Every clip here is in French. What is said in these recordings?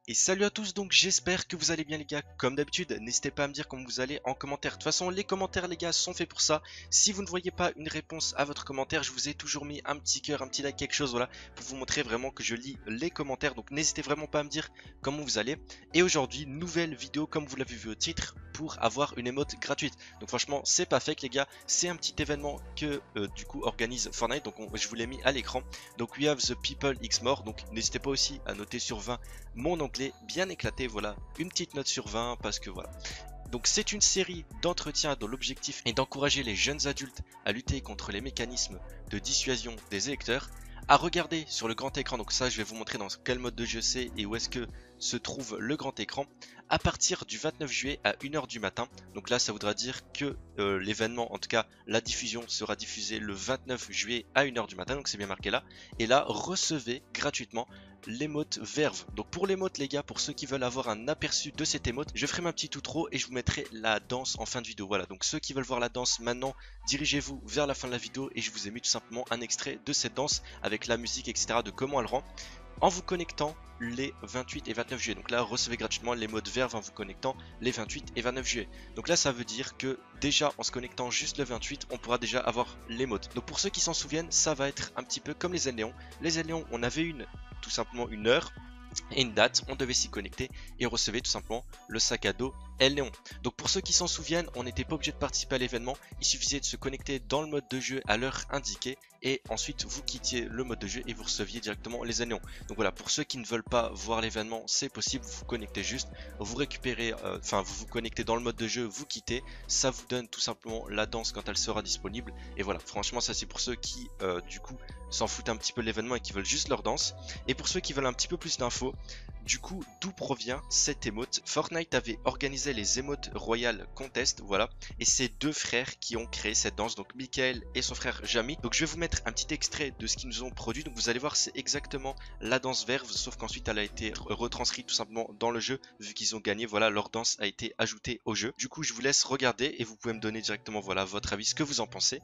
Et salut à tous, donc j'espère que vous allez bien les gars. Comme d'habitude, n'hésitez pas à me dire comment vous allez en commentaire. De toute façon, les commentaires les gars sont faits pour ça. Si vous ne voyez pas une réponse à votre commentaire, je vous ai toujours mis un petit cœur, un petit like, quelque chose, voilà, pour vous montrer vraiment que je lis les commentaires. Donc n'hésitez vraiment pas à me dire comment vous allez. Et aujourd'hui, nouvelle vidéo comme vous l'avez vu au titre, pour avoir une émote gratuite. Donc franchement, c'est pas fake les gars, c'est un petit événement que du coup organise Fortnite. Donc je vous l'ai mis à l'écran. Donc we have the people x more. Donc n'hésitez pas aussi à noter sur 20 mon anglais bien éclaté, voilà, une petite note sur 20 parce que voilà. Donc c'est une série d'entretiens dont l'objectif est d'encourager les jeunes adultes à lutter contre les mécanismes de dissuasion des électeurs, à regarder sur le grand écran. Donc ça je vais vous montrer dans quel mode de jeu c'est et où est-ce que se trouve le grand écran, à partir du 29 juillet à 1h du matin. Donc là ça voudra dire que l'événement, en tout cas la diffusion, sera diffusée le 29 juillet à 1h du matin, donc c'est bien marqué là. Et là recevez gratuitement l'émote Verve. Donc pour l'émote les gars, pour ceux qui veulent avoir un aperçu de cette émote, je ferai ma petite outro et je vous mettrai la danse en fin de vidéo. Voilà, donc ceux qui veulent voir la danse maintenant, dirigez-vous vers la fin de la vidéo et je vous ai mis tout simplement un extrait de cette danse avec la musique etc, de comment elle rend, en vous connectant les 28 et 29 juillet. Donc là recevez gratuitement l'émote Verve en vous connectant les 28 et 29 juillet. Donc là ça veut dire que déjà en se connectant juste le 28 on pourra déjà avoir l'émote. Donc pour ceux qui s'en souviennent, ça va être un petit peu comme les Elnéons. Les Elnéons, on avait tout simplement une heure et une date, on devait s'y connecter et on recevait tout simplement le sac à dos Elnéon. Donc pour ceux qui s'en souviennent, on n'était pas obligé de participer à l'événement, il suffisait de se connecter dans le mode de jeu à l'heure indiquée et ensuite vous quittiez le mode de jeu et vous receviez directement les Elnéons. Donc voilà, pour ceux qui ne veulent pas voir l'événement, c'est possible, vous vous connectez juste, vous récupérez, vous vous connectez dans le mode de jeu, vous quittez, ça vous donne tout simplement la danse quand elle sera disponible. Et voilà, franchement ça c'est pour ceux qui du coup s'en foutent un petit peu de l'événement et qui veulent juste leur danse. Et pour ceux qui veulent un petit peu plus d'infos, du coup d'où provient cette émote? Fortnite avait organisé les émotes Royal Contest, voilà, et c'est deux frères qui ont créé cette danse, donc Michael et son frère Jamie. Donc je vais vous mettre un petit extrait de ce qu'ils nous ont produit. Donc vous allez voir, c'est exactement la danse Verve, sauf qu'ensuite elle a été retranscrite tout simplement dans le jeu, vu qu'ils ont gagné, voilà, leur danse a été ajoutée au jeu. Du coup je vous laisse regarder et vous pouvez me donner directement, voilà, votre avis, ce que vous en pensez.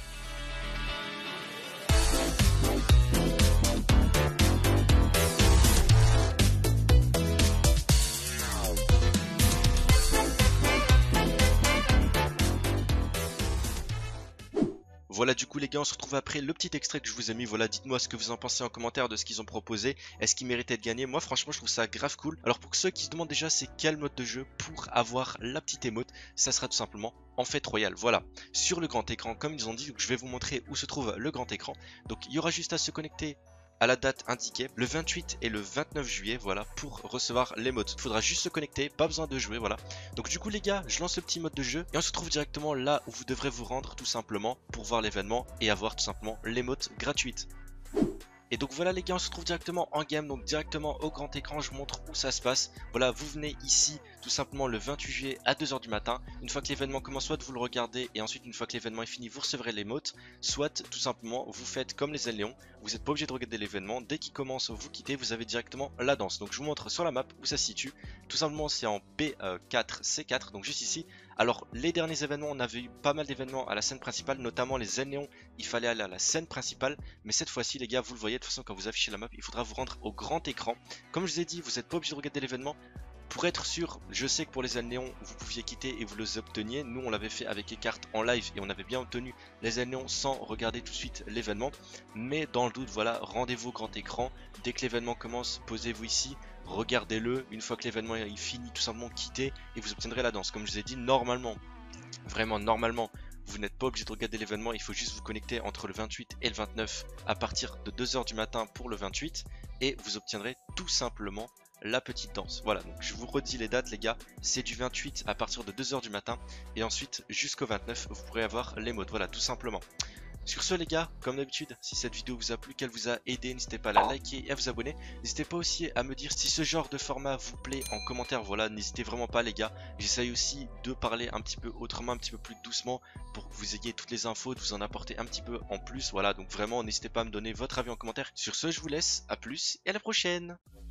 Voilà, du coup les gars, on se retrouve après le petit extrait que je vous ai mis. Voilà, dites-moi ce que vous en pensez en commentaire de ce qu'ils ont proposé. Est-ce qu'ils méritaient de gagner? Moi franchement je trouve ça grave cool. Alors pour ceux qui se demandent déjà c'est quel mode de jeu pour avoir la petite émote, ça sera tout simplement en fête royale. Voilà, sur le grand écran comme ils ont dit. Donc je vais vous montrer où se trouve le grand écran. Donc il y aura juste à se connecter à la date indiquée, le 28 et le 29 juillet, voilà, pour recevoir l'émote. Il faudra juste se connecter, pas besoin de jouer, voilà. Donc du coup les gars, je lance le petit mode de jeu et on se retrouve directement là où vous devrez vous rendre tout simplement pour voir l'événement et avoir tout simplement l'émote gratuite. Et donc voilà les gars, on se retrouve directement en game, donc directement au grand écran, je vous montre où ça se passe. Voilà, vous venez ici tout simplement le 28 juillet à 2h du matin. Une fois que l'événement commence, soit vous le regardez et ensuite une fois que l'événement est fini, vous recevrez l'émote. Soit tout simplement vous faites comme les Elnéons, vous n'êtes pas obligé de regarder l'événement. Dès qu'il commence, vous quittez, vous avez directement la danse. Donc je vous montre sur la map où ça se situe. Tout simplement c'est en B4C4, donc juste ici. Alors les derniers événements, on avait eu pas mal d'événements à la scène principale, notamment les Elnéons, il fallait aller à la scène principale. Mais cette fois-ci les gars, vous le voyez, de toute façon quand vous affichez la map, il faudra vous rendre au grand écran. Comme je vous ai dit, vous n'êtes pas obligé de regarder l'événement. Pour être sûr, je sais que pour les Elnéons, vous pouviez quitter et vous les obteniez. Nous, on l'avait fait avec Eckhart en live et on avait bien obtenu les Elnéons sans regarder tout de suite l'événement. Mais dans le doute, voilà, rendez-vous au grand écran. Dès que l'événement commence, posez-vous ici, regardez-le. Une fois que l'événement est fini, tout simplement quittez et vous obtiendrez la danse. Comme je vous ai dit, normalement, vraiment normalement, vous n'êtes pas obligé de regarder l'événement, il faut juste vous connecter entre le 28 et le 29 à partir de 2h du matin pour le 28 et vous obtiendrez tout simplement la petite danse. Voilà, donc je vous redis les dates les gars, c'est du 28 à partir de 2h du matin et ensuite jusqu'au 29 vous pourrez avoir l'émote, voilà tout simplement. Sur ce les gars, comme d'habitude, si cette vidéo vous a plu, qu'elle vous a aidé, n'hésitez pas à la liker et à vous abonner. N'hésitez pas aussi à me dire si ce genre de format vous plaît en commentaire, voilà, n'hésitez vraiment pas les gars. J'essaye aussi de parler un petit peu autrement, un petit peu plus doucement pour que vous ayez toutes les infos, de vous en apporter un petit peu en plus, voilà, donc vraiment n'hésitez pas à me donner votre avis en commentaire. Sur ce, je vous laisse, à plus et à la prochaine.